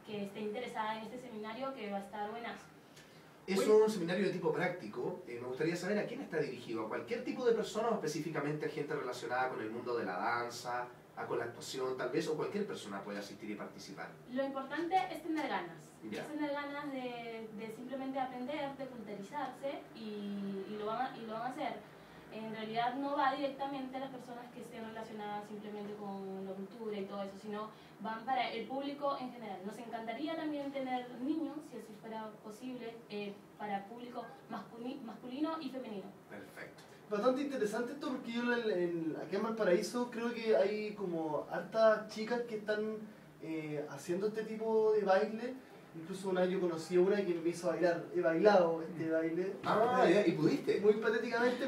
que esté interesada en este seminario, que va a estar buenazo. Es un seminario de tipo práctico. Me gustaría saber a quién está dirigido, a cualquier tipo de persona o específicamente a gente relacionada con el mundo de la danza, con la actuación tal vez, o cualquier persona puede asistir y participar. Lo importante es tener ganas. Ya. Es tener ganas de simplemente aprender, de culturizarse y lo van a hacer. En realidad no va directamente a las personas que estén relacionadas simplemente con la cultura y todo eso, sino van para el público en general. Nos encantaría también tener niños, si así fuera posible, para público masculino y femenino. Perfecto. Bastante interesante esto porque yo aquí en Valparaíso creo que hay como hartas chicas que están haciendo este tipo de baile. Incluso una vez yo conocí a una que me hizo bailar, he bailado este baile. Ah, ya, ¿y pudiste? Muy patéticamente,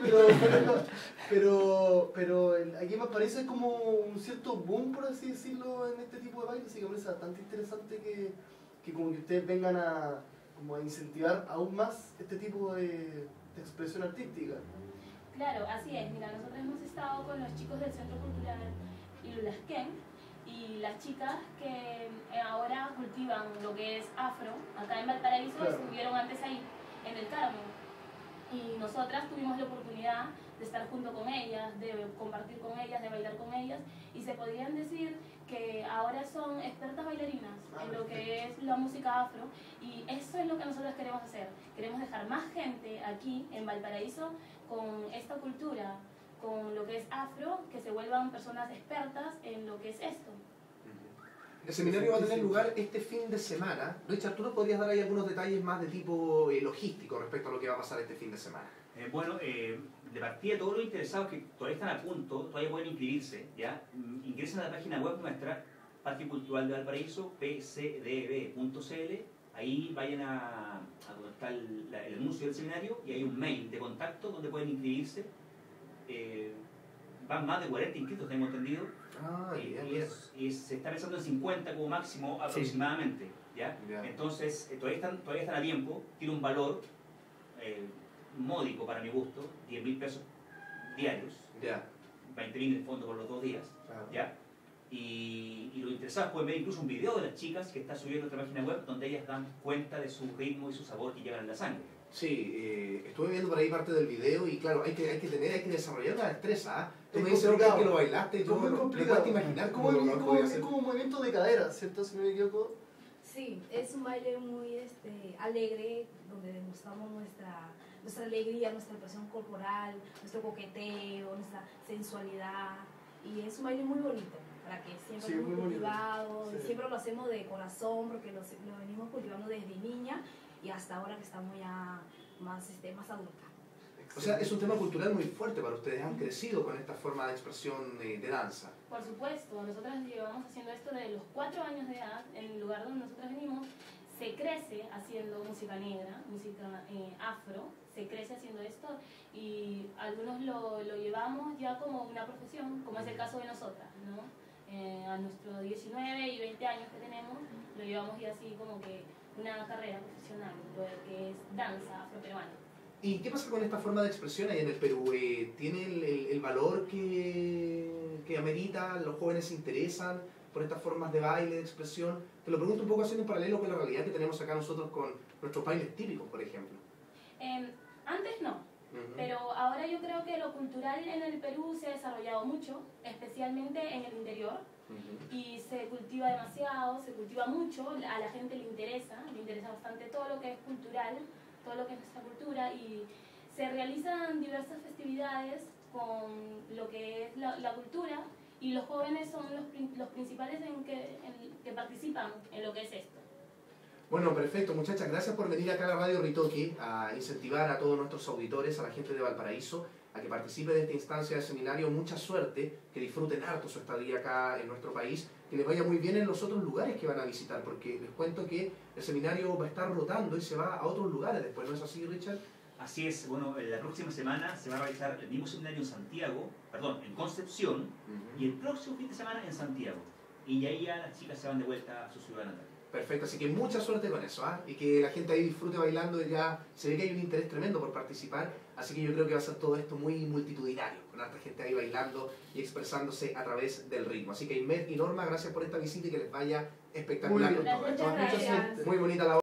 pero aquí en Valparaíso es como un cierto boom, por así decirlo, en este tipo de baile, así que me parece bastante interesante que como que ustedes vengan como a incentivar aún más este tipo de expresión artística. Claro, así es. Mira, nosotros hemos estado con los chicos del Centro Cultural Ilulasquén y las chicas que ahora cultivan lo que es afro, acá en Valparaíso, claro, estuvieron antes ahí, en el Carmen. Y nosotras tuvimos la oportunidad de estar junto con ellas, de compartir con ellas, de bailar con ellas, y se podrían decir que ahora son expertas bailarinas en lo que es la música afro, y eso es lo que nosotros queremos hacer. Queremos dejar más gente aquí en Valparaíso con esta cultura, con lo que es afro, que se vuelvan personas expertas en lo que es esto. El seminario va a tener lugar este fin de semana. Richard, ¿tú nos podrías dar ahí algunos detalles más de tipo logístico respecto a lo que va a pasar este fin de semana? Bueno, de partida, todos los interesados que todavía están a punto, todavía pueden inscribirse, ¿ya? Ingresen a la página web nuestra, Parque Cultural de Valparaíso, pcdb.cl. Ahí vayan a donde está el anuncio del seminario y hay un mail de contacto donde pueden inscribirse. Van más de 40 inscritos, tengo entendido. Y se está pensando en 50 como máximo aproximadamente. ¿Ya? Entonces, todavía están a tiempo. Tiene un valor módico para mi gusto, 10.000 pesos diarios, 20.000 en fondo por los 2 días. ¿Ya? Y los interesados pueden ver incluso un video de las chicas que está subiendo a nuestra página web donde ellas dan cuenta de su ritmo y su sabor que llevan en la sangre. Sí, estuve viendo por ahí parte del video y claro, hay que desarrollar una destreza. Tú me dices que lo bailaste y yo me cuesta imaginar cómo es como un movimiento de cadera, ¿cierto? Si no me equivoco. Sí, es un baile muy alegre, donde demostramos nuestra alegría, nuestra expresión corporal, nuestro coqueteo, nuestra sensualidad, y es un baile muy bonito, para que siempre lo hemos cultivado, siempre lo hacemos de corazón, porque lo venimos cultivando desde niña y hasta ahora que estamos ya más adulta. O sea, es un tema cultural muy fuerte para ustedes, han crecido con esta forma de expresión de danza. Por supuesto, nosotras llevamos haciendo esto desde los 4 años de edad, en el lugar donde nosotras venimos, se crece haciendo música negra, música afro, se crece haciendo esto y algunos lo llevamos ya como una profesión, como es el caso de nosotras, ¿no? A nuestros 19 y 20 años que tenemos, lo llevamos ya así como que una carrera profesional, lo que es danza afroperuana. ¿Y qué pasa con esta forma de expresión ahí en el Perú? ¿Tiene el valor que amerita? ¿Los jóvenes se interesan por estas formas de baile, de expresión? Te lo pregunto un poco haciendo un paralelo con la realidad que tenemos acá nosotros con nuestros bailes típicos, por ejemplo. Antes no, pero ahora yo creo que lo cultural en el Perú se ha desarrollado mucho, especialmente en el interior, y se cultiva demasiado, se cultiva mucho, a la gente le interesa bastante todo lo que es cultural, todo lo que es nuestra cultura, y se realizan diversas festividades con lo que es la cultura, y los jóvenes son los principales que participan en lo que es esto. Bueno, perfecto, muchachas, gracias por venir acá a la Radio Ritoque a incentivar a todos nuestros auditores, a la gente de Valparaíso, a que participe de esta instancia de seminario. Mucha suerte, que disfruten harto su estadía acá en nuestro país, que les vaya muy bien en los otros lugares que van a visitar, porque les cuento que el seminario va a estar rotando y se va a otros lugares después, ¿no es así, Richard? Así es, bueno, la próxima semana se va a realizar el mismo seminario en Santiago, perdón, en Concepción, y el próximo fin de semana en Santiago. Y ahí ya las chicas se van de vuelta a su ciudad natal. Perfecto, así que mucha suerte con eso, ¿ah? Y que la gente ahí disfrute bailando, y ya se ve que hay un interés tremendo por participar, así que yo creo que va a ser todo esto muy multitudinario, con harta gente ahí bailando y expresándose a través del ritmo. Así que Inmet y Norma, gracias por esta visita y que les vaya espectacular. Muy bien. con todo esto. Muchas gracias. Muy bonita la